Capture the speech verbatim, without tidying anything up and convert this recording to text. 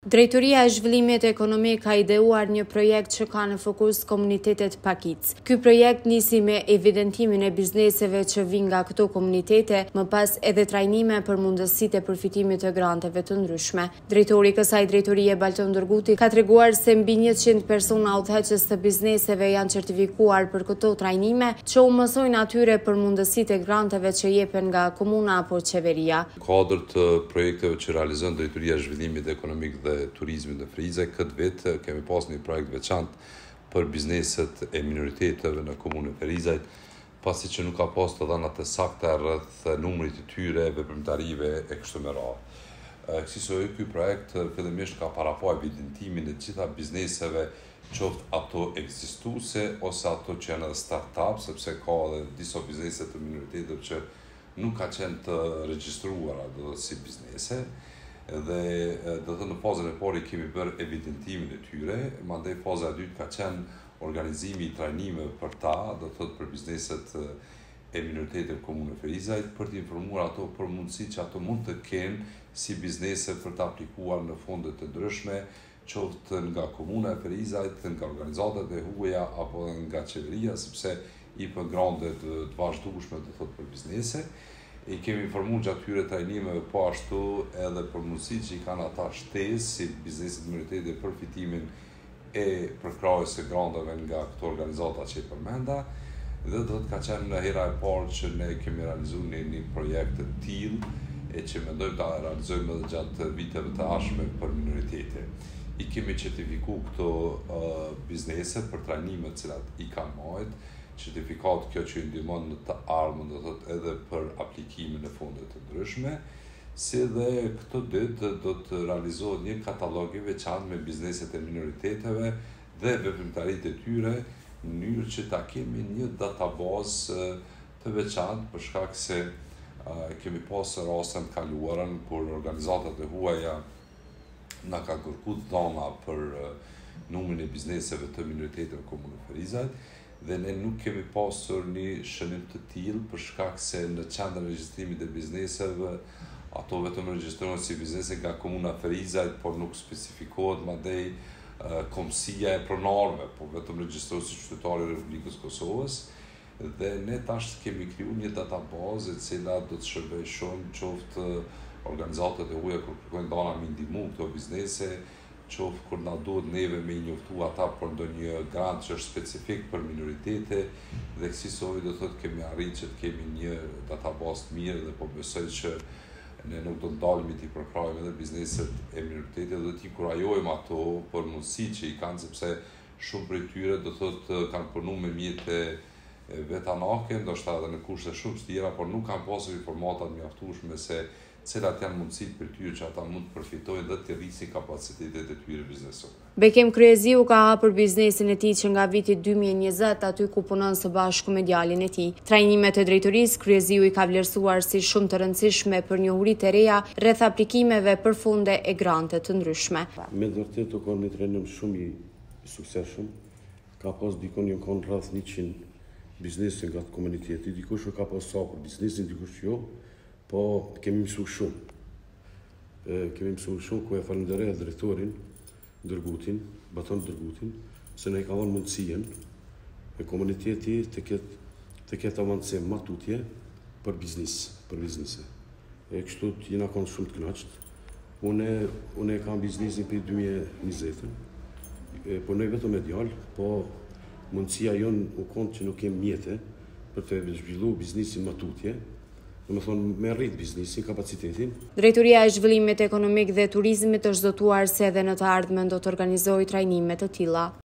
Drejtoria e Zhvillimit Ekonomik ka ideuar një projekt që ka në fokus komunitetet Pakic. Ky projekt nisi me evidentimin e bizneseve që vijnë nga këto komunitete, më pas edhe trajnime për mundësitë e përfitimit të granteve të ndryshme. Drejtori i kësaj drejtorie Balton Dërguti ka treguar se mbi njëqind persona udhëheqës të bizneseve janë certifikuar për këto trajnime që u mësojnë atyre për mundësitë e granteve që jepen nga komuna apo qeveria. Kuadër të projekteve që realizon Drejtoria e Zhvillimit Ekonomik dhe Turizmit në Frizaj, këtë vit kemi pas një projekt veçantë për bizneset e minoriteteve në komunën e Frizajt, pasi që nuk ka pas të dhënat e sakta rreth numrit të tyre, veprimtarive e kështu me radhë. Kësaj ky projekt fillimisht ka paraqë evidentimin e gjitha bizneseve, qoftë ato ekzistuese ose ato që janë edhe start-up, sepse ka edhe disa biznese të minoriteteve që nuk ka qenë të regjistruara do të si biznese. Dhe do të në fazën e parë kemi bërë evidentimin e tyre, mandej faza e dytë ka qenë organizimi i trajnimeve për ta, do të thotë për bizneset e minoriteteve komunë Frizajt, për të informuar ato për mundësitë që ato mund të kenë si biznese për të aplikuar në fonde të ndryshme, qoftë nga komuna e Frizajt, nga organizatat e huaja apo nga qeveria, sepse i për grande të vazhdueshme do të thotë për biznese. I kemi informuar gjatë këtyre trajnimeve po ashtu edhe për mundësitë që i kanë ata shtesë si bizneset minoritete për fitimin e përkrahjes së granteve nga këto organizata që i përmenda. Dhe do të ka qenë në hera e parë që ne kemi realizuar një, një projekt të tillë e që mendojmë ta realizojmë edhe gjatë viteve të ardhshme për minoritete. I kemi certifikuar këto uh, biznese për trajnimet të cilat i kanë marrë, certifikat kjo që i ndihmon në të ardhmen, do të thotë edhe për aplikimin e fonde të ndryshme, si dhe këtë ditë do të realizohet një katalog i veçantë me bizneset e minoriteteve dhe veprimtaritë e tyre, në mënyrë që ta kemi një databazë të veçantë për shkak se uh, kemi pasur raste të kaluara kur organizatat e huaja na ka kërkuar dhoma për uh, numrin e bizneseve të minoriteteve në komunën e Frizajt, dhe ne nuk kemi pasur një shënim të tillë për shkak se në qendrën e regjistrimit të bizneseve ato vetëm regjistrohen si biznese nga komuna e Frizajt, por nuk specifikohet madje uh, komësia e pronarëve, por vetëm regjistrohet si qytetari i Republikës Kosovës. Dhe ne tash kemi krijuar një databazë e cila do të shërbejë shumë qoftë organizatat e huaja kur kërkojnë dhëna me ndihmu këto biznese, qoftë kur na duhet neve me i njoftu ata për ndonjë grant që është specifik për minoritete, dhe kësaj do thotë kemi arritur që të kemi një databazë të mirë dhe po besoj që ne nuk do të ndalemi të përkrahojmë edhe bizneset e minoritete, do t'i kurajojmë ato për mundësitë që i kanë, sepse shumë prej tyre do thotë kanë punuar me mjete vetanake, ndoshta edhe në kushte shumë të tjera, por nuk kanë pasur informata të mjaftueshme se cilat janë mundësitë për tyre që ata mund të përfitojnë dhe të rrisin kapacitetet e tyre biznesore. Bekem Kryeziu ka hapur biznesin e tij që nga viti dy mijë e njëzet aty ku punon së bashku me djalin e tij. Trajnimet e drejtorisë Kryeziu i ka vlerësuar si shumë të rëndësishme për njohuritë e reja rreth aplikimeve për fonde e grante të ndryshme. Me vërtet u kanë një trajnim shumë i suksesshëm. Ka pas dikon një kon rreth njëqind biznese nga komuniteti, dikush ka pas sa për biznesin, dikush jo. Po kemi mësuar shumë. E, kemi mësuar shumë ku e falenderoj drejtorin Dërgutin, Balton Dërgutin, se ne ka dhënë mundësinë e komuniteti të ketë të ketë avancim më tutje për biznes, për biznese. E kështu jena kanë shumë të kënaqur. Unë unë kam biznesin për dy mijë e njëzet. E punoj vetëm me djalë, po mundësia jon u kon që nuk kem mjete për të zhvilluar biznesin më tutje. Do të thonë me rrit biznesin, kapacitetin. Drejtoria e Zhvillimit Ekonomik dhe Turizmit është zotuar se edhe në të ardhmen do të organizojë trajnime të tilla.